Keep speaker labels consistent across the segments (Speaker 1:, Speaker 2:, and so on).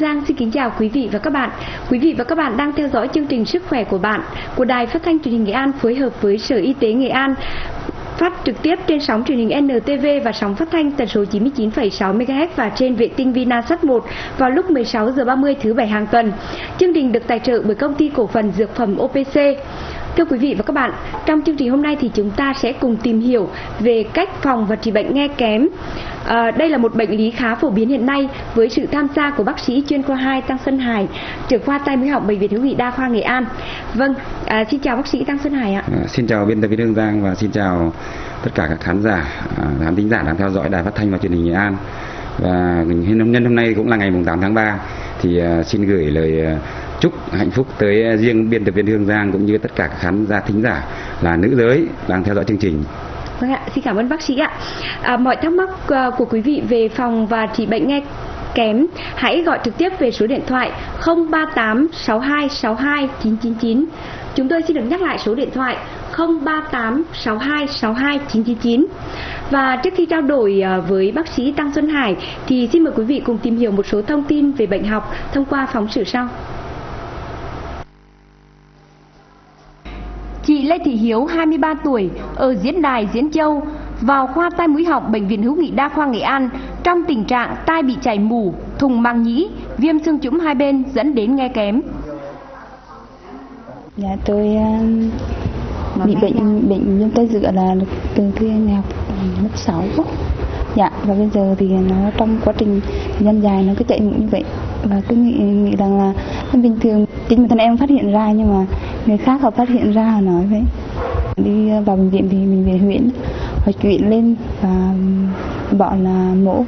Speaker 1: Giang xin kính chào quý vị và các bạn. Quý vị và các bạn đang theo dõi chương trình Sức khỏe của bạn của Đài Phát thanh Truyền hình Nghệ An phối hợp với Sở Y tế Nghệ An, phát trực tiếp trên sóng truyền hình NTV và sóng phát thanh tần số 99,6 MHz và trên vệ tinh Vinasat 1 vào lúc 16 giờ 30 thứ Bảy hàng tuần. Chương trình được tài trợ bởi công ty cổ phần dược phẩm OPC. Thưa quý vị và các bạn, trong chương trình hôm nay thì chúng ta sẽ cùng tìm hiểu về cách phòng và trị bệnh nghe kém. Đây là một bệnh lý khá phổ biến hiện nay với sự tham gia của bác sĩ chuyên khoa 2 Tăng Xuân Hải, trưởng khoa tai mũi họng Bệnh viện Hữu nghị Đa khoa Nghệ An. Vâng, xin chào bác sĩ Tăng Xuân Hải ạ.
Speaker 2: Xin chào biên tập viên Hương Giang và xin chào tất cả các khán thính giả đang theo dõi Đài Phát thanh và Truyền hình Nghệ An. Và nhân hôm nay cũng là ngày 8 tháng 3 thì xin gửi lời chúc hạnh phúc tới riêng biên tập viên Hương Giang cũng như tất cả các thính giả là nữ giới đang theo dõi chương trình.
Speaker 1: Vâng ạ, xin cảm ơn bác sĩ ạ. Mọi thắc mắc của quý vị về phòng và trị bệnh nghe kém, hãy gọi trực tiếp về số điện thoại 038 62 62 999. Chúng tôi xin được nhắc lại số điện thoại 038 62 62 999. Và trước khi trao đổi với bác sĩ Tăng Xuân Hải thì xin mời quý vị cùng tìm hiểu một số thông tin về bệnh học thông qua phóng sự sau. Chị Lê Thị Hiếu, 23 tuổi, ở Diễn Đài, Diễn Châu, vào khoa tai mũi họng Bệnh viện Hữu nghị Đa khoa Nghệ An trong tình trạng tai bị chảy mủ, thùng màng nhĩ, viêm xương trũng hai bên dẫn đến nghe kém.
Speaker 3: Dạ, tôi bị bệnh viêm tay giữa là từ khi em học lớp 6. Dạ, và bây giờ thì nó trong quá trình thời gian dài nó cứ chảy mủ như vậy. Và cứ nghĩ rằng là bình thường chính bản thân em phát hiện ra nhưng mà người khác họ phát hiện ra họ nói vậy. Đi vào bệnh viện thì mình về huyện họ chuyển lên và bảo là mổ.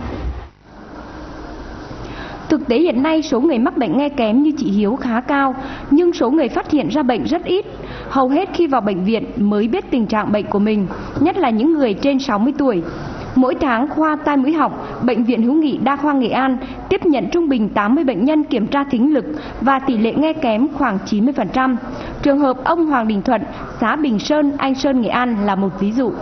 Speaker 1: Thực tế hiện nay số người mắc bệnh nghe kém như chị Hiếu khá cao, nhưng số người phát hiện ra bệnh rất ít. Hầu hết khi vào bệnh viện mới biết tình trạng bệnh của mình, nhất là những người trên 60 tuổi. Mỗi tháng, khoa tai mũi họng Bệnh viện Hữu nghị Đa khoa Nghệ An tiếp nhận trung bình 80 bệnh nhân kiểm tra thính lực và tỷ lệ nghe kém khoảng 90%. Trường hợp ông Hoàng Đình Thuận, xã Bình Sơn, Anh Sơn, Nghệ An là một ví dụ.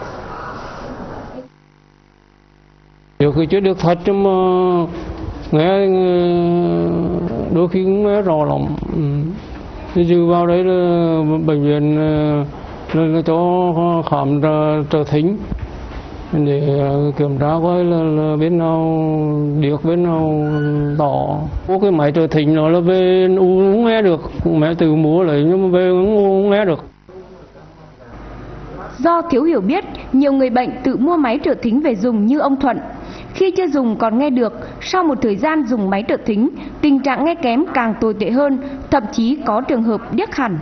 Speaker 4: Nhiều khi chưa được thật nhưng mà nghe đôi khi cũng nghe rõ lắm. Dư vào đấy là bệnh viện là cho khám trợ thính để kiểm tra coi là bên nào điếc bên nào tỏ. Có cái máy trợ thính nó là về không nghe được, mẹ tự mua lấy nhưng mà về không nghe được.
Speaker 1: Do thiếu hiểu biết, nhiều người bệnh tự mua máy trợ thính về dùng như ông Thuận. Khi chưa dùng còn nghe được, sau một thời gian dùng máy trợ thính, tình trạng nghe kém càng tồi tệ hơn, thậm chí có trường hợp điếc hẳn.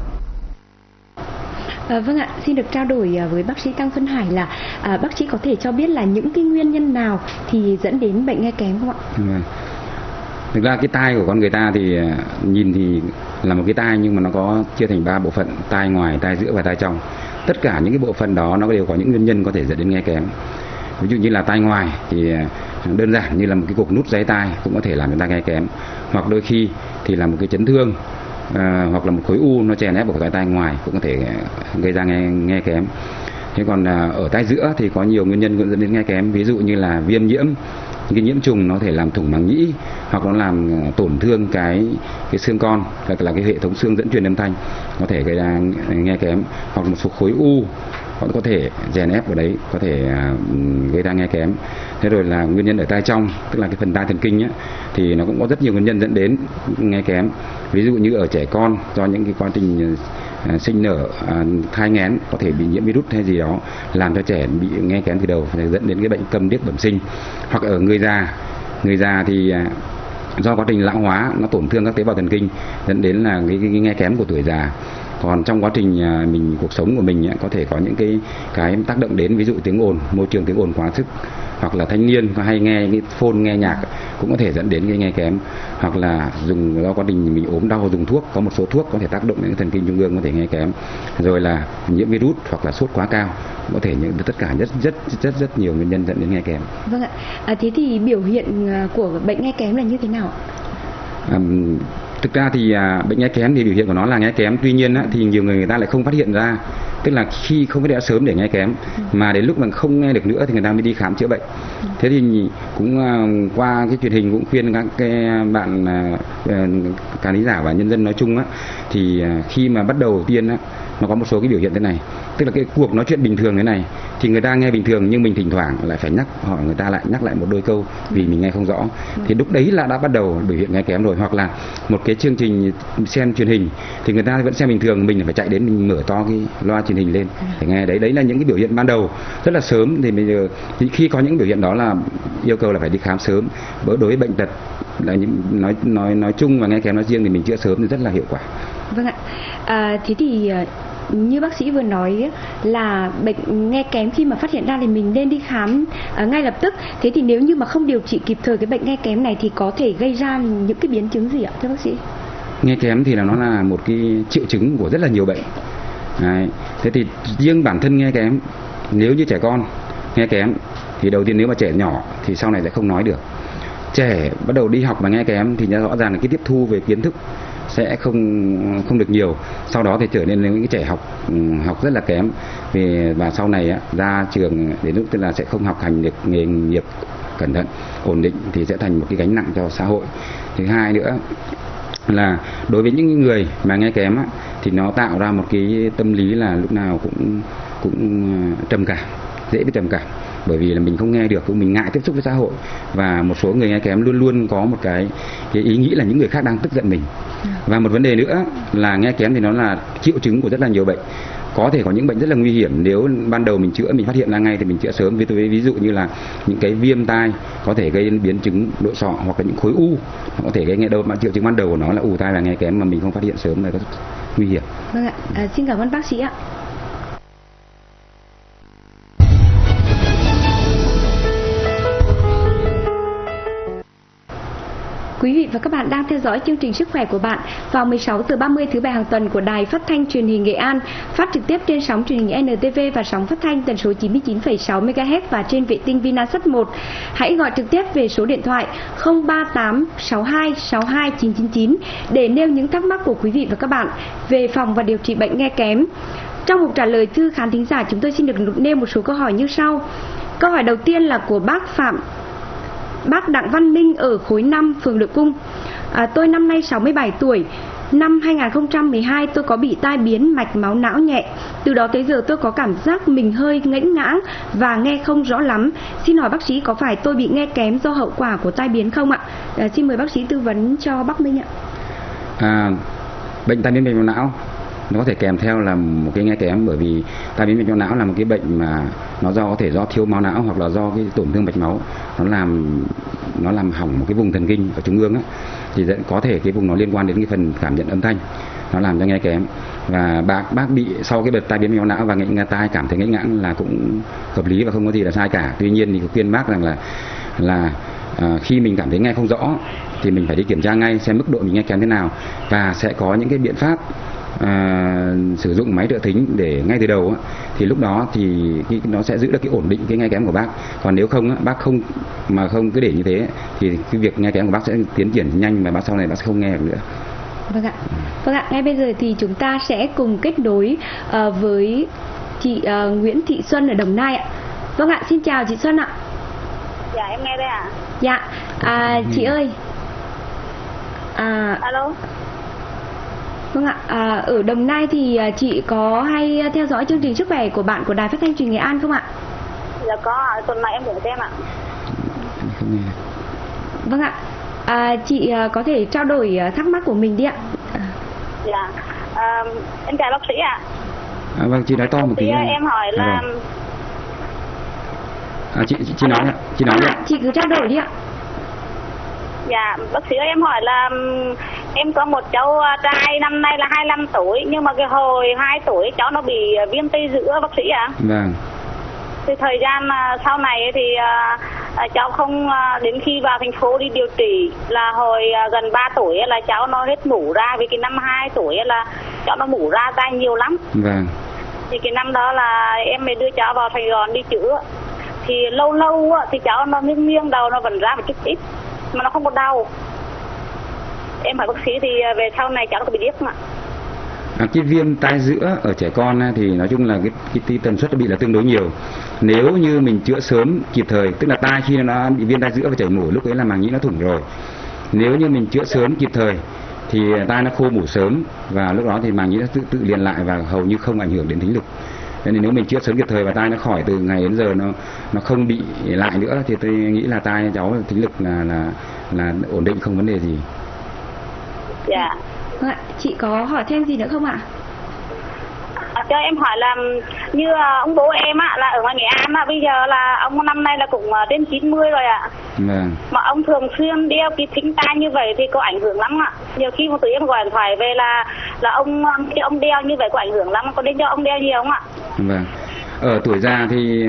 Speaker 1: Vâng ạ, xin được trao đổi với bác sĩ Tăng Xuân Hải là bác sĩ có thể cho biết là những cái nguyên nhân nào thì dẫn đến bệnh nghe kém không ạ?
Speaker 2: Thực ra cái tai của con người ta thì nhìn thì là một cái tai nhưng mà nó có chia thành 3 bộ phận: tai ngoài, tai giữa và tai trong. Tất cả những cái bộ phận đó nó đều có những nguyên nhân có thể dẫn đến nghe kém. Ví dụ như là tai ngoài thì đơn giản như là một cái cục nút giấy tai cũng có thể làm người ta nghe kém, hoặc đôi khi thì là một cái chấn thương hoặc là một khối u nó chèn ép vào cái tai ngoài cũng có thể gây ra nghe kém. Thế còn ở tai giữa thì có nhiều nguyên nhân cũng dẫn đến nghe kém, ví dụ như là viêm nhiễm, cái nhiễm trùng nó có thể làm thủng màng nhĩ hoặc nó làm tổn thương cái xương con, là cái hệ thống xương dẫn truyền âm thanh, có thể gây ra nghe kém, hoặc một số khối u họ có thể chèn ép vào đấy, có thể gây ra nghe kém. Thế rồi là nguyên nhân ở tai trong, tức là cái phần tai thần kinh ấy, thì nó cũng có rất nhiều nguyên nhân dẫn đến nghe kém. Ví dụ như ở trẻ con do những cái quá trình sinh nở, thai nghén có thể bị nhiễm virus hay gì đó làm cho trẻ bị nghe kém từ đầu, dẫn đến cái bệnh câm điếc bẩm sinh. Hoặc ở người già thì do quá trình lão hóa nó tổn thương các tế bào thần kinh dẫn đến là cái nghe kém của tuổi già. Còn trong quá trình cuộc sống của mình có thể có những cái tác động đến, ví dụ tiếng ồn, môi trường tiếng ồn quá sức, hoặc là thanh niên có hay nghe cái phone, nghe nhạc cũng có thể dẫn đến cái nghe kém, hoặc là do quá trình mình ốm đau dùng thuốc, có một số thuốc có thể tác động đến thần kinh trung ương có thể nghe kém, rồi là nhiễm virus hoặc là sốt quá cao, có thể những tất cả rất nhiều nguyên nhân dẫn đến nghe kém.
Speaker 1: Vâng ạ. Thế thì biểu hiện của bệnh nghe kém là như thế nào ạ?
Speaker 2: Thực ra thì bệnh nghe kém thì biểu hiện của nó là nghe kém, tuy nhiên thì nhiều người ta lại không phát hiện ra tức là khi không phải đã sớm để nghe kém, mà đến lúc mà không nghe được nữa thì người ta mới đi khám chữa bệnh. Thế thì cũng qua cái truyền hình cũng khuyên các cái bạn khán thính giả và nhân dân nói chung á, thì khi mà bắt đầu tiên á, nó có một số cái biểu hiện thế này, tức là cái cuộc nói chuyện bình thường thế này thì người ta nghe bình thường, nhưng mình thỉnh thoảng lại phải hỏi người ta lại nhắc lại một đôi câu vì mình nghe không rõ, thì lúc đấy là đã bắt đầu biểu hiện nghe kém rồi. Hoặc là một cái chương trình xem truyền hình thì người ta vẫn xem bình thường, mình phải chạy đến mình mở to cái loa truyền hình lên để nghe. Đấy là những cái biểu hiện ban đầu rất là sớm. Thì bây giờ thì khi có những biểu hiện đó là yêu cầu là phải đi khám sớm. Đối với bệnh tật là nói chung và nghe kém nói riêng thì mình chữa sớm thì rất là hiệu quả.
Speaker 1: Vâng ạ. Thế thì như bác sĩ vừa nói là bệnh nghe kém khi mà phát hiện ra thì mình nên đi khám ngay lập tức. Thế thì nếu như mà không điều trị kịp thời cái bệnh nghe kém này thì có thể gây ra những cái biến chứng gì ạ thưa bác sĩ?
Speaker 2: Nghe kém thì nó là một cái triệu chứng của rất là nhiều bệnh. Đấy. Thế thì riêng bản thân nghe kém, nếu như trẻ con nghe kém thì đầu tiên nếu mà trẻ nhỏ thì sau này sẽ không nói được. Trẻ bắt đầu đi học mà nghe kém thì rõ ràng là cái tiếp thu về kiến thức sẽ không được nhiều. Sau đó thì trở nên những cái trẻ học rất là kém và sau này ra trường đến lúc tức là sẽ không học hành được nghề nghiệp cẩn thận, ổn định thì sẽ thành một cái gánh nặng cho xã hội. Thứ hai nữa là đối với những người mà nghe kém thì nó tạo ra một cái tâm lý là lúc nào cũng trầm cảm, dễ bị trầm cảm, bởi vì là mình không nghe được, mình ngại tiếp xúc với xã hội. Và một số người nghe kém luôn luôn có một cái ý nghĩ là những người khác đang tức giận mình. Và một vấn đề nữa là nghe kém thì nó là triệu chứng của rất là nhiều bệnh. Có thể có những bệnh rất là nguy hiểm, nếu ban đầu mình chữa, mình phát hiện ra ngay thì mình chữa sớm. Ví dụ như là những cái viêm tai có thể gây biến chứng nội sọ, hoặc là những khối u có thể gây nghe đâu mà triệu chứng ban đầu của nó là ù tai và nghe kém mà mình không phát hiện sớm là rất nguy hiểm.
Speaker 1: Vâng ạ. Xin cảm ơn bác sĩ ạ. Quý vị và các bạn đang theo dõi chương trình Sức khỏe của bạn vào 16h30 thứ Bảy hàng tuần của Đài Phát thanh Truyền hình Nghệ An, phát trực tiếp trên sóng truyền hình NTV và sóng phát thanh tần số 99,6 MHz và trên vệ tinh Vinasat 1. Hãy gọi trực tiếp về số điện thoại 038 62 62 999 để nêu những thắc mắc của quý vị và các bạn về phòng và điều trị bệnh nghe kém. Trong mục trả lời thư khán thính giả, chúng tôi xin được nêu một số câu hỏi như sau. Câu hỏi đầu tiên là của bác Đặng Văn Minh ở khối 5, phường Đội Cung. Tôi năm nay 67 tuổi. Năm 2012 tôi có bị tai biến mạch máu não nhẹ. Từ đó tới giờ tôi có cảm giác mình hơi ngẫng ngãng và nghe không rõ lắm. Xin hỏi bác sĩ có phải tôi bị nghe kém do hậu quả của tai biến không ạ? Xin mời bác sĩ tư vấn cho bác Minh ạ.
Speaker 2: Bệnh tai biến mạch máu não nó có thể kèm theo là một cái nghe kém, bởi vì tai biến mạch máu não là một cái bệnh mà nó có thể do thiếu máu não hoặc là do cái tổn thương mạch máu, nó làm hỏng một cái vùng thần kinh ở trung ương thì có thể cái vùng nó liên quan đến cái phần cảm nhận âm thanh, nó làm cho nghe kém. Và bác bị sau cái đợt tai biến mạch máu não và nghe tai cảm thấy ngẫng ngãng là cũng hợp lý và không có gì là sai cả. Tuy nhiên thì khuyên bác rằng là khi mình cảm thấy nghe không rõ thì mình phải đi kiểm tra ngay xem mức độ mình nghe kém thế nào, và sẽ có những cái biện pháp sử dụng máy trợ thính để ngay từ đầu thì lúc đó thì nó sẽ giữ được cái ổn định cái nghe kém của bác. Còn nếu không bác không cứ để như thế thì cái việc nghe kém của bác sẽ tiến triển nhanh và sau này bác sẽ không nghe được nữa.
Speaker 1: Vâng ạ, ngay bây giờ thì chúng ta sẽ cùng kết nối với chị Nguyễn Thị Xuân ở Đồng Nai ạ. Vâng ạ, xin chào chị Xuân ạ.
Speaker 5: Dạ em nghe đây ạ.
Speaker 1: Dạ, chị ơi.
Speaker 5: Alo.
Speaker 1: Vâng ạ, ở Đồng Nai thì chị có hay theo dõi chương trình Sức khỏe của bạn của Đài Phát thanh Truyền hình Nghệ An không ạ?
Speaker 5: Dạ có ạ, tuần này em cũng xem ạ.
Speaker 1: Vâng ạ, chị có thể trao đổi thắc mắc của mình đi ạ.
Speaker 5: Dạ, em chào bác sĩ ạ.
Speaker 2: Vâng, chị nói to một tí.
Speaker 5: Em hỏi là
Speaker 2: chị nói ạ.
Speaker 1: Chị cứ trao đổi đi ạ.
Speaker 5: Dạ, bác sĩ ơi, em hỏi là em có một cháu trai năm nay là 25 tuổi, nhưng mà cái hồi 2 tuổi cháu nó bị viêm tây giữa bác sĩ ạ.
Speaker 2: Vâng.
Speaker 5: Thì thời gian sau này thì cháu không, đến khi vào thành phố đi điều trị là hồi gần 3 tuổi là cháu nó hết mủ ra, vì cái năm 2 tuổi là cháu nó mủ ra tai nhiều lắm.
Speaker 2: Vâng.
Speaker 5: Thì cái năm đó là em mới đưa cháu vào Sài Gòn đi chữa. Thì lâu thì cháu nó nghiêng đầu nó vẫn ra một chút ít mà nó không có đau. Em hỏi bác sĩ thì về sau này cháu nó có bị điếc không ạ?
Speaker 2: Cái viêm tai giữa ở trẻ con thì nói chung là cái tần suất bị là tương đối nhiều. Nếu như mình chữa sớm kịp thời, tức là tai khi nó bị viêm tai giữa và chảy mủ, lúc ấy là màng nhĩ nó thủng rồi. Nếu như mình chữa sớm kịp thời thì tai nó khô mủ sớm, và lúc đó thì màng nhĩ nó tự liền lại và hầu như không ảnh hưởng đến thính lực. Cho nên nếu mình chữa sớm kịp thời và tai nó khỏi từ ngày đến giờ nó không bị lại nữa thì tôi nghĩ là tai cháu thính lực là ổn định, không vấn đề gì.
Speaker 5: Dạ.
Speaker 1: Vâng ạ, chị có hỏi thêm gì nữa không ạ?
Speaker 5: Cho em hỏi là như ông bố em á, là ở ngoài Nghệ An á, bây giờ là ông năm nay là cũng trên 90 rồi ạ.
Speaker 2: Vâng.
Speaker 5: Mà ông thường xuyên đeo cái thính tai như vậy thì có ảnh hưởng lắm ạ. Nhiều khi một tụi em gọi điện thoại về là ông đeo như vậy có ảnh hưởng lắm, có nên cho ông đeo nhiều không ạ?
Speaker 2: Vâng. Ở tuổi già thì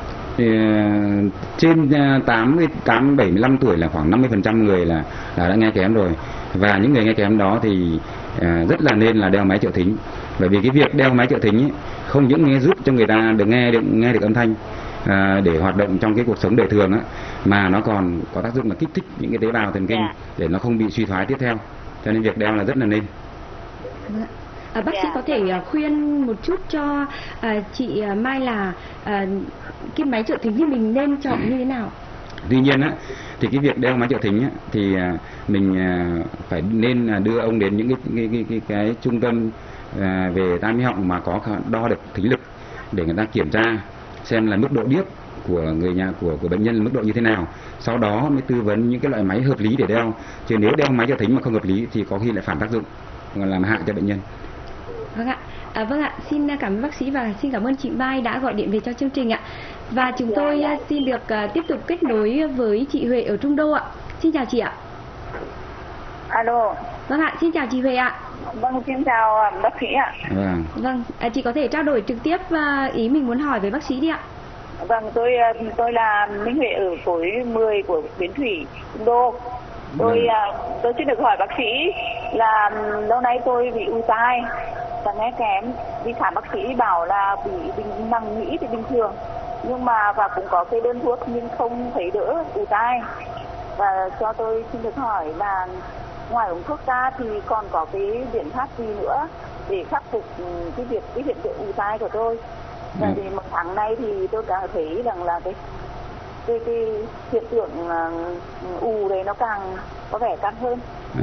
Speaker 2: trên 75 tuổi là khoảng 50% người là đã nghe kém rồi. Và những người nghe kém đó thì rất là nên là đeo máy trợ thính. Bởi vì cái việc đeo máy trợ thính ấy, không những nghe giúp cho người ta nghe được âm thanh để hoạt động trong cái cuộc sống đời thường á, mà nó còn có tác dụng là kích thích những cái tế bào thần kinh để nó không bị suy thoái tiếp theo. Cho nên việc đeo là rất là nên.
Speaker 1: Bác sĩ có thể khuyên một chút cho chị Mai là cái máy trợ thính thì mình nên chọn như thế nào?
Speaker 2: Tuy nhiên á, thì cái việc đeo máy trợ thính á, thì mình phải nên đưa ông đến những cái trung tâm về tai mũi họng mà có đo được thính lực để người ta kiểm tra xem là mức độ điếc của người nhà của bệnh nhân là mức độ như thế nào, sau đó mới tư vấn những cái loại máy hợp lý để đeo. Chứ nếu đeo máy trợ thính mà không hợp lý thì có khi lại phản tác dụng, làm hại cho bệnh nhân.
Speaker 1: Vâng ạ. Vâng ạ, xin cảm ơn bác sĩ và xin cảm ơn chị Mai đã gọi điện về cho chương trình ạ. Và chúng tôi xin được tiếp tục kết nối với chị Huệ ở Trung Đô ạ. Xin chào chị ạ.
Speaker 6: Alo.
Speaker 1: Vâng ạ, xin chào chị Huệ ạ.
Speaker 6: Vâng, xin chào bác sĩ ạ.
Speaker 1: Vâng, chị có thể trao đổi trực tiếp ý mình muốn hỏi với bác sĩ đi ạ.
Speaker 6: Vâng, tôi là Minh Huệ ở khối 10 của Bến Thủy, Trung Đô. Tôi xin được hỏi bác sĩ là lâu nay tôi bị u tai và nghe kém, đi khám bác sĩ bảo là bị màng nhĩ thì bình thường, nhưng mà và cũng có cái đơn thuốc nhưng không thấy đỡ u tai. Và cho tôi xin được hỏi là ngoài uống thuốc ra thì còn có cái biện pháp gì nữa để khắc phục cái hiện tượng u tai của tôi? Và thì một tháng nay thì tôi càng thấy rằng là cái hiện tượng u đấy nó càng có vẻ càng hơn.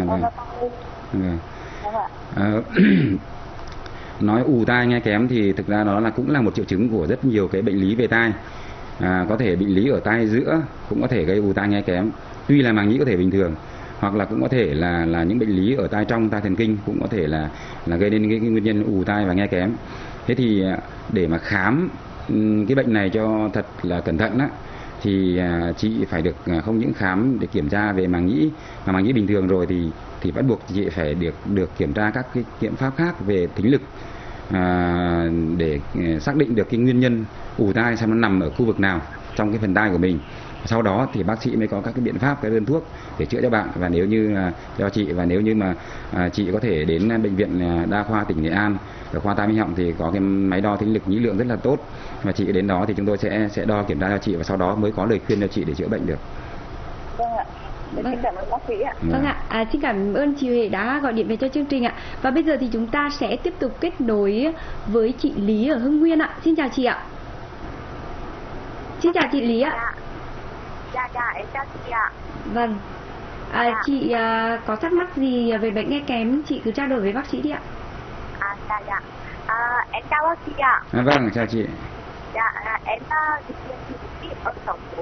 Speaker 2: Nói ù tai nghe kém thì thực ra nó cũng là một triệu chứng của rất nhiều cái bệnh lý về tai. Có thể bệnh lý ở tai giữa cũng có thể gây ù tai nghe kém, tuy là màng nhĩ có thể bình thường, hoặc là cũng có thể là những bệnh lý ở tai trong, tai thần kinh cũng có thể là gây nên cái nguyên nhân ù tai và nghe kém. Thế thì để mà khám cái bệnh này cho thật là cẩn thận á, thì chị phải được không những khám để kiểm tra về màng nhĩ, mà màng nhĩ bình thường rồi thì bắt buộc chị phải được kiểm tra các cái biện pháp khác về thính lực để xác định được cái nguyên nhân ù tai xem nó nằm ở khu vực nào trong cái phần tai của mình. Sau đó thì bác sĩ mới có các cái biện pháp, cái đơn thuốc để chữa cho bạn, và nếu như cho chị, và nếu như mà chị có thể đến bệnh viện đa khoa tỉnh Nghệ An ở khoa tai mũi họng thì có cái máy đo thính lực nhĩ lượng rất là tốt, và chị đến đó thì chúng tôi sẽ đo kiểm tra cho chị, và sau đó mới có lời khuyên cho chị để chữa bệnh được.
Speaker 6: Vâng ạ. Xin cảm ơn bác sĩ ạ.
Speaker 1: Vâng ạ, xin cảm ơn chị Huệ đã gọi điện về cho chương trình ạ. Và bây giờ thì chúng ta sẽ tiếp tục kết nối với chị Lý ở Hưng Nguyên ạ. Xin chào chị ạ. Xin chào chị Lý ạ.
Speaker 6: Dạ, em chào chị ạ.
Speaker 1: Vâng. Chị có thắc mắc gì về bệnh nghe kém chị cứ trao đổi với bác sĩ đi ạ.
Speaker 6: Dạ. Em chào bác sĩ ạ.
Speaker 2: Vâng, chào chị.
Speaker 6: Dạ, em ở tổng số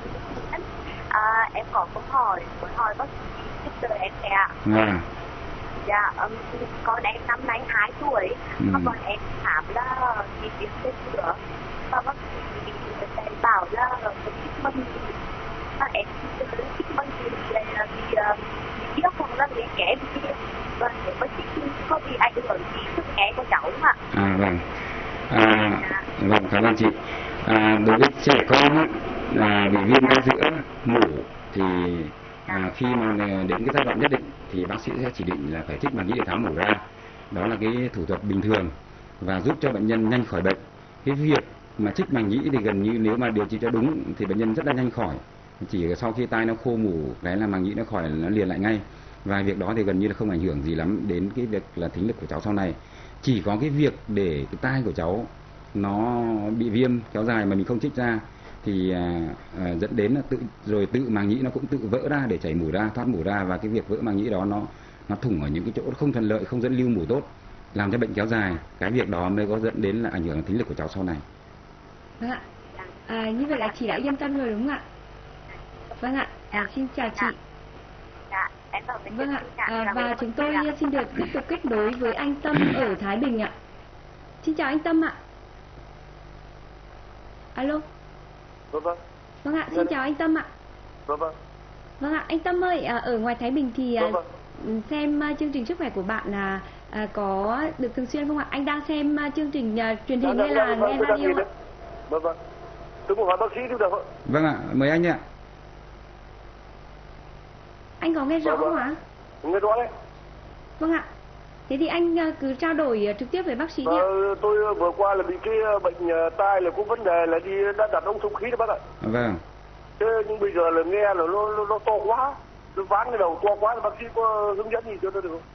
Speaker 6: em có câu hỏi muốn hỏi bác sĩ giúp đỡ em ạ. Dạ, con em năm nay 2 tuổi, và bọn em khám là bị viêm tê sữa, và bác sĩ bảo là cái chích măng mà em chích măng thì là bị điếc hoặc là bị kém đi, và nếu mà chích có bị ảnh hưởng gì sức nghe của cháu không ạ?
Speaker 2: Vâng. Vâng, cảm ơn chị. Đối với trẻ con bị viêm tai giữa mủ thì khi mà đến cái giai đoạn nhất định thì bác sĩ sẽ chỉ định là phải trích màng nhĩ để tháo mủ ra. Đó là cái thủ thuật bình thường và giúp cho bệnh nhân nhanh khỏi bệnh. Cái việc mà trích màng nhĩ thì gần như nếu mà điều trị cho đúng thì bệnh nhân rất là nhanh khỏi. Chỉ sau khi tai nó khô mủ cái là màng nhĩ nó khỏi, nó liền lại ngay. và việc đó thì gần như là không ảnh hưởng gì lắm đến cái việc là thính lực của cháu sau này. Chỉ có cái việc để cái tai của cháu nó bị viêm kéo dài mà mình không trích ra thì dẫn đến là tự màng nhĩ nó cũng tự vỡ ra để chảy mủ ra, thoát mủ ra, và cái việc vỡ màng nhĩ đó nó thủng ở những cái chỗ không thuận lợi, không dẫn lưu mủ tốt, làm cho bệnh kéo dài. Cái việc đó mới có dẫn đến là ảnh hưởng đến thính lực của cháu sau này.
Speaker 1: Vâng ạ. Như vậy là chị đã yên tâm rồi đúng không ạ? Vâng ạ. Xin chào chị. Vâng ạ. Và chúng tôi xin được tiếp tục kết nối với anh Tâm ở Thái Bình ạ. Xin chào anh Tâm ạ. Alo.
Speaker 7: Vâng.
Speaker 1: Vâng ạ, xin chào anh Tâm ạ.
Speaker 7: Vâng.
Speaker 1: Vâng ạ, anh Tâm ơi, ở ngoài Thái Bình thì xem chương trình sức khỏe của bạn là có được thường xuyên không ạ? Anh đang xem chương trình truyền hình hay là nghe radio ạ?
Speaker 7: Vâng. Tôi muốn hỏi bác sĩ được không?
Speaker 2: Vâng ạ, mời anh ạ.
Speaker 1: Anh có nghe rõ không ạ?
Speaker 7: Nghe rõ đấy.
Speaker 1: Vâng ạ. Thế thì anh cứ trao đổi trực tiếp với bác sĩ đi ạ.
Speaker 7: Tôi vừa qua là bị cái bệnh tai là có vấn đề là đã đặt ống thông khí đó bác ạ.
Speaker 2: Vâng.
Speaker 7: Thế nhưng bây giờ là nghe là nó to quá, tôi ván cái đầu to quá, thì bác sĩ có hướng dẫn gì cho tôi được không?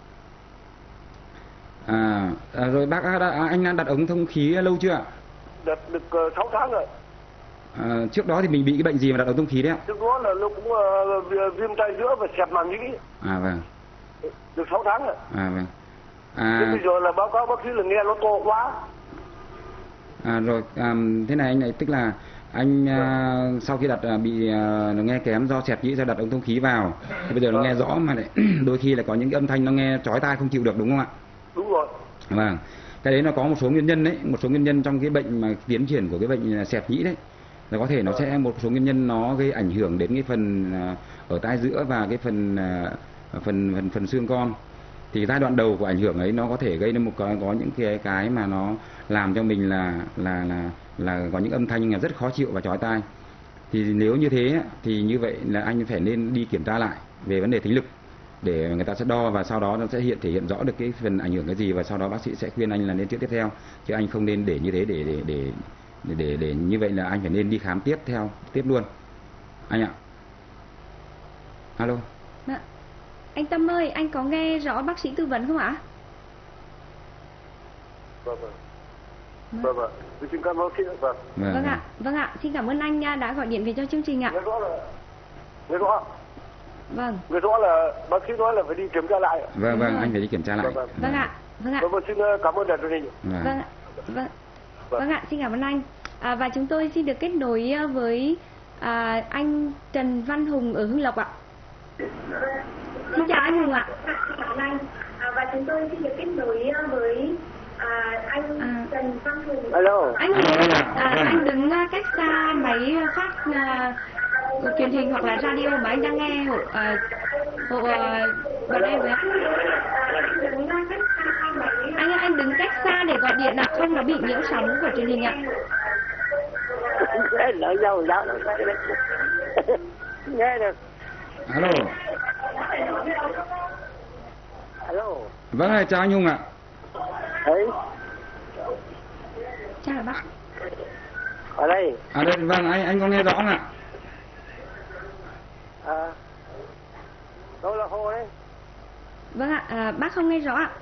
Speaker 2: Rồi bác anh đã đặt ống thông khí lâu chưa ạ?
Speaker 7: Đặt được 6 tháng rồi.
Speaker 2: Trước đó thì mình bị cái bệnh gì mà đặt ống thông khí đấy ạ?
Speaker 7: Trước đó là nó cũng viêm tai giữa và xẹp màng nhĩ.
Speaker 2: Vâng.
Speaker 7: Được 6 tháng rồi.
Speaker 2: Vâng.
Speaker 7: Thế bây giờ là báo cáo bác sĩ là nghe nó to quá.
Speaker 2: Rồi thế này anh này, tức là anh sau khi bị nghe kém do xẹp nhĩ, do đặt ống thông khí vào thì bây giờ nó nghe rõ mà lại đôi khi là có những cái âm thanh nó nghe chói tai không chịu được, đúng không ạ?
Speaker 7: Đúng rồi.
Speaker 2: Vâng. Cái đấy nó có một số nguyên nhân đấy, một số nguyên nhân trong cái bệnh mà tiến triển của cái bệnh xẹp nhĩ đấy. Là có thể nó sẽ một số nguyên nhân nó gây ảnh hưởng đến cái phần ở tai giữa và cái phần xương con. Thì giai đoạn đầu của ảnh hưởng ấy nó có thể gây nên có những cái mà nó làm cho mình là có những âm thanh rất khó chịu và chói tai. Thì nếu như thế thì như vậy là anh phải nên đi kiểm tra lại về vấn đề thính lực, để người ta sẽ đo và sau đó nó sẽ thể hiện rõ được cái phần ảnh hưởng cái gì, và sau đó bác sĩ sẽ khuyên anh là nên chữa tiếp theo, chứ anh không nên để như thế để như vậy là anh phải nên đi khám tiếp luôn anh ạ. Alo.
Speaker 1: Dạ. Anh Tâm ơi, anh có nghe rõ bác sĩ tư vấn không ạ?
Speaker 7: Vâng. Tôi xin cảm ơn bác sĩ.
Speaker 1: Vâng ạ, xin cảm ơn anh đã gọi điện về cho chương trình ạ.
Speaker 7: Nghe rõ.
Speaker 1: Vâng.
Speaker 7: Nghe rõ là bác sĩ nói là phải đi kiểm tra lại.
Speaker 2: Vâng, anh phải đi kiểm tra lại.
Speaker 1: Vâng ạ.
Speaker 7: Vâng, xin cảm ơn đài truyền hình.
Speaker 1: Vâng ạ, xin cảm ơn anh. Và chúng tôi xin được kết nối với anh Trần Văn Hùng ở Hưng Lộc ạ. Xin chào anh Hùng ạ. Và chúng tôi xin được kết nối với anh Trần Văn Hùng.
Speaker 7: Alo.
Speaker 1: Anh Hùng, anh đứng cách xa máy phát truyền hình hoặc là radio mà anh đang nghe hộ bọn em ạ. Anh đứng cách xa để gọi điện ạ, không nó bị nhiễu sóng của truyền hình ạ.
Speaker 7: Nghe được.
Speaker 2: Alo. Vâng, chào anh Hùng ạ.
Speaker 7: Đấy.
Speaker 1: Chào bác.
Speaker 7: Ở đây.
Speaker 2: Đây, vâng, anh có nghe rõ không ạ?
Speaker 7: Đâu là Hồ đấy.
Speaker 1: Vâng ạ, bác không nghe rõ ạ.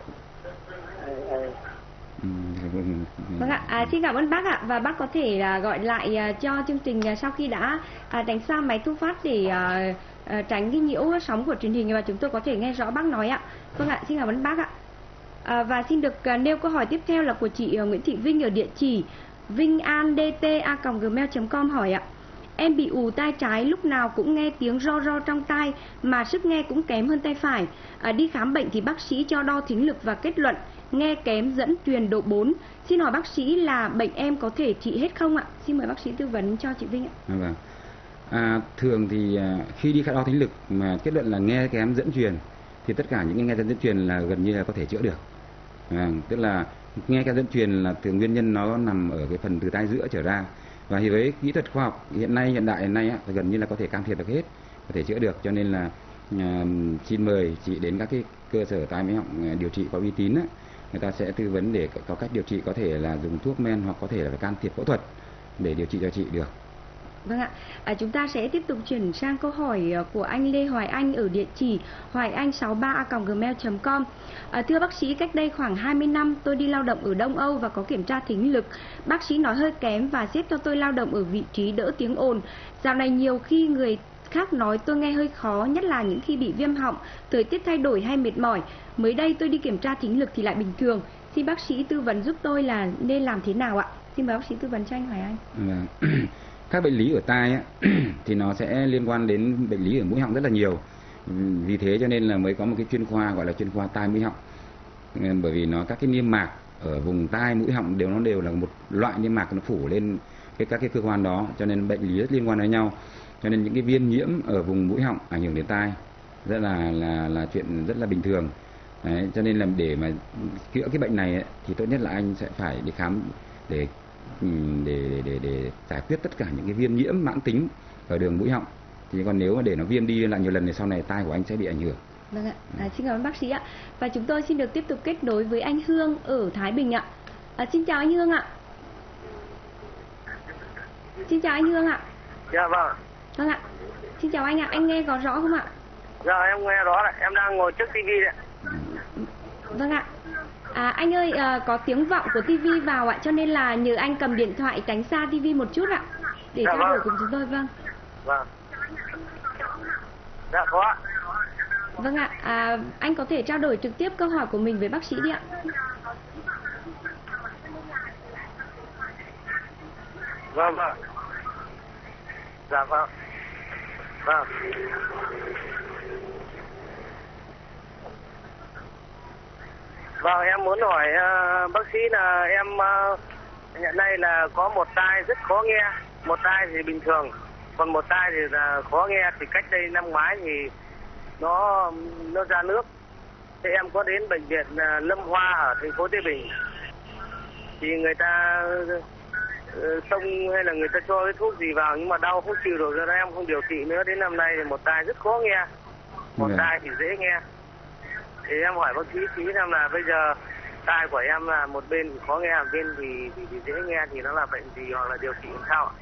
Speaker 1: Vâng ạ, xin cảm ơn bác ạ. Và bác có thể gọi lại cho chương trình sau khi đã đánh xa máy thu phát để tránh cái nhiễu sóng của truyền hình và chúng tôi có thể nghe rõ bác nói ạ. Vâng ạ, xin cảm ơn bác ạ. Và xin được nêu câu hỏi tiếp theo là của chị Nguyễn Thị Vinh ở địa chỉ vingandt@gmail.com hỏi ạ. Em bị ù tai trái, lúc nào cũng nghe tiếng ro ro trong tai mà sức nghe cũng kém hơn tai phải. Đi khám bệnh thì bác sĩ cho đo thính lực và kết luận nghe kém dẫn truyền độ 4. Xin hỏi bác sĩ là bệnh em có thể trị hết không ạ? Xin mời bác sĩ tư vấn cho chị Vinh ạ.
Speaker 2: Vâng. Thường thì khi đi đo thính lực mà kết luận là nghe kém dẫn truyền thì tất cả những cái nghe kém dẫn truyền là gần như là có thể chữa được. Tức là nghe kém dẫn truyền là thường nguyên nhân nó nằm ở cái phần từ tai giữa trở ra, và thì với kỹ thuật khoa học hiện đại này gần như là có thể can thiệp được hết, có thể chữa được. Cho nên là xin mời chị đến các cái cơ sở tai mũi họng điều trị có uy tín á, người ta sẽ tư vấn để có cách điều trị, có thể là dùng thuốc men hoặc có thể là can thiệp phẫu thuật để điều trị cho chị được.
Speaker 1: Vâng ạ, chúng ta sẽ tiếp tục chuyển sang câu hỏi của anh Lê Hoài Anh ở địa chỉ hoaianh63@gmail.com. Thưa bác sĩ, cách đây khoảng 20 năm tôi đi lao động ở Đông Âu và có kiểm tra thính lực. Bác sĩ nói hơi kém và xếp cho tôi lao động ở vị trí đỡ tiếng ồn. Dạo này nhiều khi người khác nói tôi nghe hơi khó, nhất là những khi bị viêm họng, thời tiết thay đổi hay mệt mỏi. Mới đây tôi đi kiểm tra thính lực thì lại bình thường. Xin bác sĩ tư vấn giúp tôi là nên làm thế nào ạ? Xin mời bác sĩ tư vấn cho anh Hoài Anh.
Speaker 2: Các bệnh lý ở tai á, thì nó sẽ liên quan đến bệnh lý ở mũi họng rất là nhiều. Vì thế cho nên là mới có một cái chuyên khoa gọi là chuyên khoa tai mũi họng. Bởi vì nó các cái niêm mạc ở vùng tai mũi họng đều là một loại niêm mạc, nó phủ lên các cái cơ quan đó, cho nên bệnh lý rất liên quan đến nhau. Cho nên những cái viêm nhiễm ở vùng mũi họng ảnh hưởng đến tai rất là chuyện rất là bình thường. Đấy, cho nên là để mà chữa cái bệnh này ấy, thì tốt nhất là anh sẽ phải đi khám để giải quyết tất cả những cái viêm nhiễm mãn tính ở đường mũi họng. Thì còn nếu mà để nó viêm đi lại nhiều lần thì sau này tai của anh sẽ bị ảnh hưởng.
Speaker 1: Vâng ạ, xin cảm ơn bác sĩ ạ. Và chúng tôi xin được tiếp tục kết nối với anh Hương ở Thái Bình ạ. Xin chào anh Hương ạ. Xin chào anh Hương ạ.
Speaker 7: Dạ vâng.
Speaker 1: Vâng ạ. Xin chào anh ạ, anh nghe có rõ không ạ?
Speaker 7: Dạ em nghe rõ đấy, em đang ngồi trước tivi đấy.
Speaker 1: Vâng ạ. Anh ơi, có tiếng vọng của tivi vào ạ, cho nên là nhờ anh cầm điện thoại tránh xa tivi một chút ạ, để trao đổi cùng chúng tôi. Vâng.
Speaker 7: Vâng. Dạ có.
Speaker 1: Vâng ạ, anh có thể trao đổi trực tiếp câu hỏi của mình với bác sĩ đi ạ.
Speaker 7: Vâng vâng. Dạ vâng. Vâng. Vâng, em muốn hỏi bác sĩ là em hiện nay là có một tai rất khó nghe, một tai thì bình thường, còn một tai thì là khó nghe. Thì cách đây năm ngoái thì nó ra nước. Thì em có đến bệnh viện Lâm Hoa ở thành phố Thái Bình, thì người ta xông hay là người ta cho cái thuốc gì vào nhưng mà đau không chịu được, rồi em không điều trị nữa. Đến năm nay thì một tai rất khó nghe, một tai thì dễ nghe. Thì em hỏi bác sĩ xem là bây giờ tai của em là một bên thì khó nghe, một bên thì dễ nghe, thì nó là bệnh gì hoặc là điều trị làm sao ạ?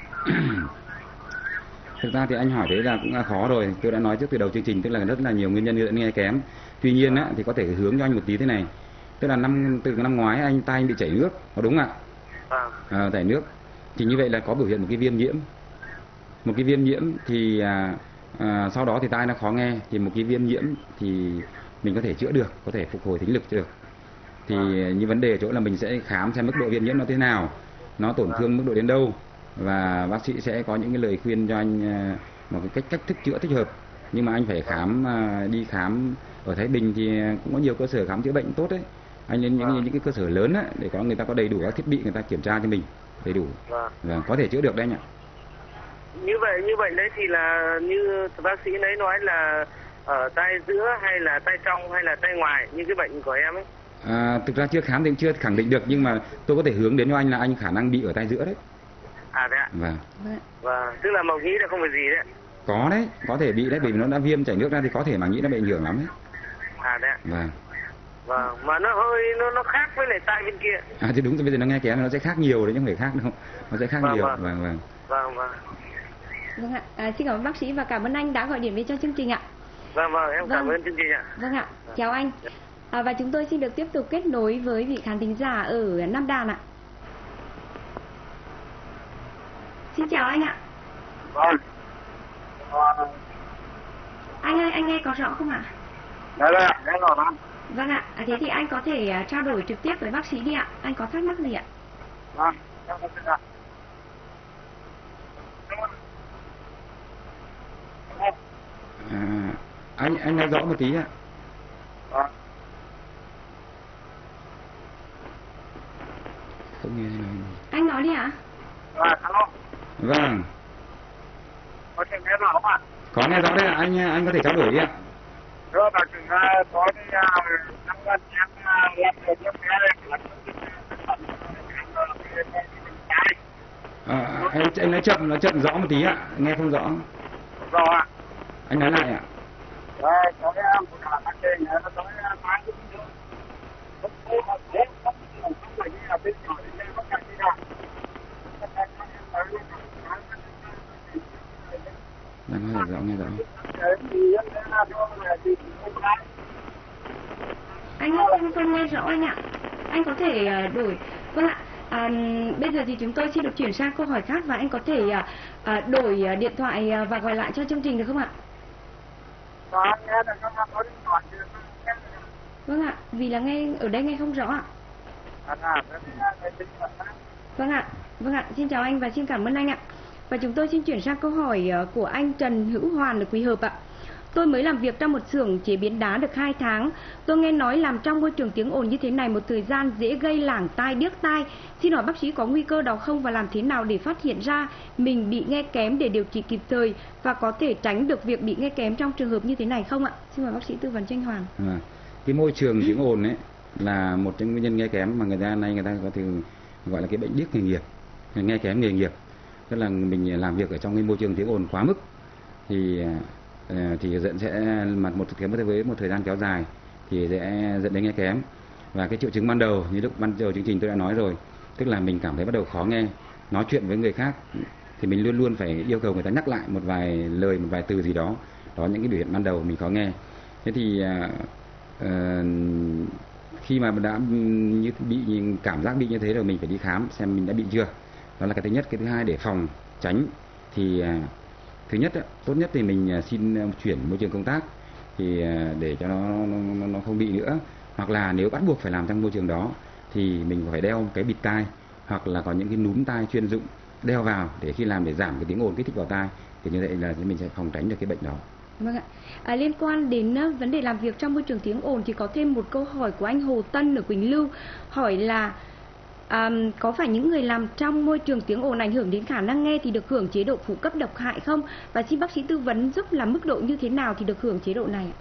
Speaker 2: Thực ra thì anh hỏi thế là cũng là khó rồi. Tôi đã nói trước từ đầu chương trình, tức là rất là nhiều nguyên nhân dẫn nghe kém. Tuy nhiên á, thì có thể hướng cho anh một tí thế này. Tức là từ năm ngoái tai anh bị chảy nước, có đúng ạ? Vâng. Chảy nước. Thì như vậy là có biểu hiện một cái viêm nhiễm. Một cái viêm nhiễm thì sau đó thì tai nó khó nghe. Thì một cái viêm nhiễm thì mình có thể chữa được, có thể phục hồi thính lực được. Thì như vấn đề ở chỗ là mình sẽ khám xem mức độ viêm nhiễm nó thế nào, nó tổn thương mức độ đến đâu, và bác sĩ sẽ có những cái lời khuyên cho anh một cái cách thức chữa thích hợp. Nhưng mà anh phải đi khám ở Thái Bình thì cũng có nhiều cơ sở khám chữa bệnh tốt đấy. Anh đến những cái cơ sở lớn ấy, để có người ta có đầy đủ các thiết bị, người ta kiểm tra cho mình đầy đủ, và có thể chữa được đấy anh ạ.
Speaker 7: Như vậy đấy thì là như bác sĩ đấy nói là ở tai giữa hay là tai trong hay là tai ngoài như cái bệnh của em ấy?
Speaker 2: Thực ra chưa khám thì chưa khẳng định được, nhưng mà tôi có thể hướng đến cho anh là anh khả năng bị ở tai giữa đấy.
Speaker 7: Thế ạ?
Speaker 2: Vâng.
Speaker 7: Vâng, tức là màng nhĩ là không phải gì đấy.
Speaker 2: Có đấy, có thể bị đấy, vì nó đã viêm chảy nước ra thì có thể màng nhĩ nó bị ảnh hưởng lắm đấy.
Speaker 7: Đấy ạ?
Speaker 2: Vâng.
Speaker 7: Vâng, mà nó hơi nó khác với lại tai bên kia.
Speaker 2: Thì đúng rồi, bây giờ nó nghe kém nó sẽ khác nhiều đấy, nhưng không phải khác đâu. Nó sẽ khác nhiều. Vâng.
Speaker 1: Vâng ạ, xin cảm ơn bác sĩ và cảm ơn anh đã gọi điện về cho chương trình ạ.
Speaker 7: Vâng, em cảm ơn chương trình ạ.
Speaker 1: Vâng ạ, chào anh. Và chúng tôi xin được tiếp tục kết nối với vị khán thính giả ở Nam Đàn ạ. Xin chào anh ạ.
Speaker 7: Vâng.
Speaker 1: Anh ơi, anh nghe có rõ không ạ?
Speaker 7: Nghe rõ lắm.
Speaker 1: Vâng ạ, thế thì anh có thể trao đổi trực tiếp với bác sĩ đi ạ. Anh có thắc mắc gì ạ?
Speaker 7: Vâng,
Speaker 2: anh nói rõ một tí ạ. Không nghe nói.
Speaker 1: Anh nói đi ạ.
Speaker 2: Vâng.
Speaker 7: Có thể nghe rõ không ạ?
Speaker 2: Có nghe rõ đấy ạ, anh có thể trao đổi đi ạ.
Speaker 7: Rồi bà chừng có đi năm lần em làm được như thế
Speaker 2: anh nói chậm rõ một tí ạ, nghe không rõ.
Speaker 7: Rõ ạ.
Speaker 2: Anh nói lại ạ.
Speaker 7: Rồi, có cái em cũng là bác trên nó nói bán cũng được. Không phải như là bên nhỏ thì lên bác đi nào.
Speaker 2: rõ nghe rõ.
Speaker 1: Anh không nghe rõ anh ạ. Anh có thể đổi. Vâng ạ. Bây giờ thì chúng tôi xin được chuyển sang câu hỏi khác và anh có thể đổi điện thoại và gọi lại cho chương trình được không ạ? Vâng ạ, vì là nghe ở đây nghe không rõ ạ. Vâng ạ, xin chào anh và xin cảm ơn anh ạ. Và chúng tôi xin chuyển sang câu hỏi của anh Trần Hữu Hoàn ở Quỳ Hợp ạ. Tôi mới làm việc trong một xưởng chế biến đá được 2 tháng. Tôi nghe nói làm trong môi trường tiếng ồn như thế này một thời gian dễ gây lảng tai, điếc tai. Xin hỏi bác sĩ có nguy cơ đó không và làm thế nào để phát hiện ra mình bị nghe kém để điều trị kịp thời và có thể tránh được việc bị nghe kém trong trường hợp như thế này không ạ? Xin mời bác sĩ tư vấn cho anh Hoàng.
Speaker 2: Cái môi trường tiếng ồn ấy là một trong nguyên nhân nghe kém mà người ta có thể gọi là cái bệnh điếc nghề nghiệp, nghe kém nghề nghiệp. Tức là mình làm việc ở trong cái môi trường tiếng ồn quá mức thì dẫn sẽ với một thời gian kéo dài thì sẽ dẫn đến nghe kém. Và cái triệu chứng ban đầu như lúc ban đầu chương trình tôi đã nói rồi, tức là mình cảm thấy bắt đầu khó nghe, nói chuyện với người khác thì mình luôn luôn phải yêu cầu người ta nhắc lại một vài lời, một vài từ gì đó, những cái biểu hiện ban đầu mình khó nghe. Thế thì khi mà đã bị cảm giác bị như thế rồi mình phải đi khám xem mình đã bị chưa. Đó là cái thứ nhất. Cái thứ hai, để phòng tránh thì thứ nhất tốt nhất thì mình xin chuyển môi trường công tác thì để cho nó không bị nữa, hoặc là nếu bắt buộc phải làm trong môi trường đó thì mình phải đeo cái bịt tai hoặc là có những cái núm tai chuyên dụng đeo vào để khi làm để giảm cái tiếng ồn kích thích vào tai, thì như vậy là mình sẽ phòng tránh được cái bệnh đó.
Speaker 1: Vâng ạ. Liên quan đến vấn đề làm việc trong môi trường tiếng ồn thì có thêm một câu hỏi của anh Hồ Tân ở Quỳnh Lưu hỏi là có phải những người làm trong môi trường tiếng ồn ảnh hưởng đến khả năng nghe thì được hưởng chế độ phụ cấp độc hại không? Và xin bác sĩ tư vấn giúp là mức độ như thế nào thì được hưởng chế độ này?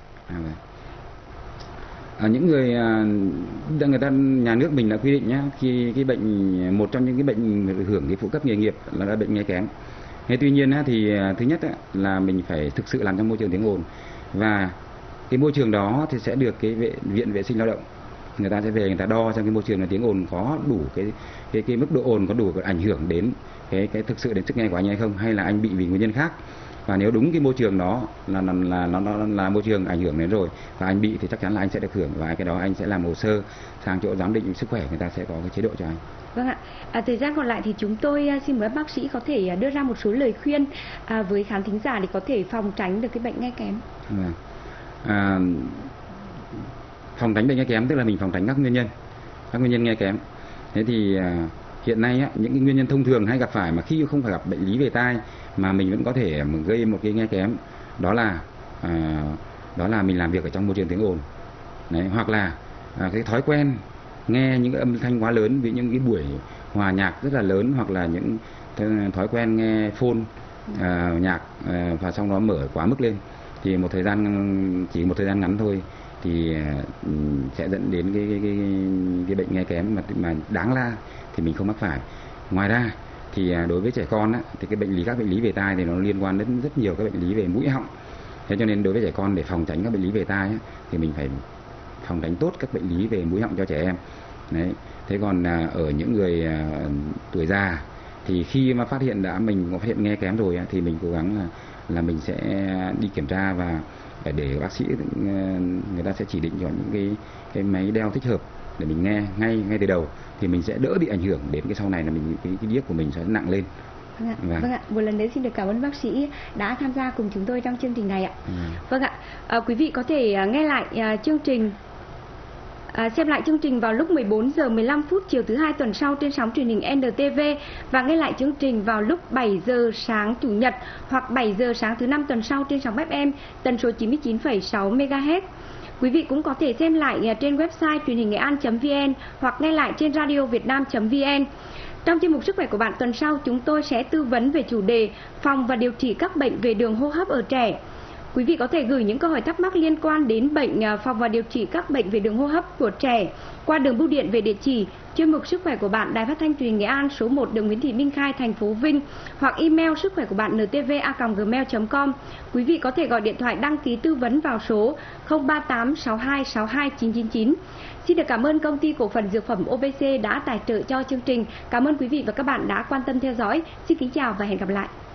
Speaker 2: Những người nhà nước mình đã quy định nhá, khi cái bệnh, một trong những cái bệnh hưởng cái phụ cấp nghề nghiệp là bệnh nghe kém. Thế tuy nhiên thì thứ nhất là mình phải thực sự làm trong môi trường tiếng ồn, và cái môi trường đó thì sẽ được cái viện vệ sinh lao động, người ta sẽ về người ta đo trong cái môi trường là tiếng ồn có đủ cái mức độ ồn có đủ ảnh hưởng đến cái thực sự đến sức nghe của anh hay không, hay là anh bị vì nguyên nhân khác. Và nếu đúng cái môi trường đó là môi trường ảnh hưởng đến rồi và anh bị thì chắc chắn là anh sẽ được hưởng, và cái đó anh sẽ làm hồ sơ sang chỗ giám định sức khỏe, người ta sẽ có cái chế độ cho anh.
Speaker 1: Vâng ạ. Thời gian còn lại thì chúng tôi xin mời bác sĩ có thể đưa ra một số lời khuyên với khán thính giả để có thể phòng tránh được cái bệnh nghe kém.
Speaker 2: Phòng tránh bệnh nghe kém tức là mình phòng tránh các nguyên nhân nghe kém. Thế thì hiện nay những cái nguyên nhân thông thường hay gặp phải mà khi không phải gặp bệnh lý về tai mà mình vẫn có thể gây một cái nghe kém, đó là mình làm việc ở trong môi trường tiếng ồn. Đấy, hoặc là cái thói quen nghe những âm thanh quá lớn, vì những cái buổi hòa nhạc rất là lớn, hoặc là những thói quen nghe phone nhạc và xong đó mở quá mức lên, thì chỉ một thời gian ngắn thôi thì sẽ dẫn đến cái bệnh nghe kém mà đáng la thì mình không mắc phải. Ngoài ra thì đối với trẻ con thì các bệnh lý về tai thì nó liên quan đến rất nhiều các bệnh lý về mũi họng. Thế cho nên đối với trẻ con, để phòng tránh các bệnh lý về tai thì mình phải phòng tránh tốt các bệnh lý về mũi họng cho trẻ em. Đấy. Thế còn ở những người tuổi già thì khi mà mình có phát hiện nghe kém rồi thì mình cố gắng là mình sẽ đi kiểm tra, và để bác sĩ người ta sẽ chỉ định cho những cái máy đeo thích hợp để mình nghe ngay từ đầu, thì mình sẽ đỡ bị ảnh hưởng đến cái sau này là cái điếc của mình sẽ nặng lên.
Speaker 1: Vâng ạ. Một lần nữa xin được cảm ơn bác sĩ đã tham gia cùng chúng tôi trong chương trình này ạ. Vâng ạ. Quý vị có thể nghe lại chương trình, xem lại chương trình vào lúc 14 giờ 15 phút chiều thứ Hai tuần sau trên sóng truyền hình NTV, và nghe lại chương trình vào lúc 7 giờ sáng Chủ nhật hoặc 7 giờ sáng thứ Năm tuần sau trên sóng FM tần số 99,6 MHz. Quý vị cũng có thể xem lại trên website truyền hình nghệ-an.vn hoặc nghe lại trên radiovietnam.vn. Trong chuyên mục Sức khỏe của bạn tuần sau, chúng tôi sẽ tư vấn về chủ đề phòng và điều trị các bệnh về đường hô hấp ở trẻ. Quý vị có thể gửi những câu hỏi thắc mắc liên quan đến bệnh phòng và điều trị các bệnh về đường hô hấp của trẻ qua đường bưu điện về địa chỉ chuyên mục Sức khỏe của bạn, Đài Phát thanh Truyền hình Nghệ An, số 1 đường Nguyễn Thị Minh Khai, thành phố Vinh, hoặc email sức khỏe của bạn ntv@gmail.com. Quý vị có thể gọi điện thoại đăng ký tư vấn vào số 038 62 62 999. Xin được cảm ơn công ty cổ phần dược phẩm OBC đã tài trợ cho chương trình. Cảm ơn quý vị và các bạn đã quan tâm theo dõi. Xin kính chào và hẹn gặp lại.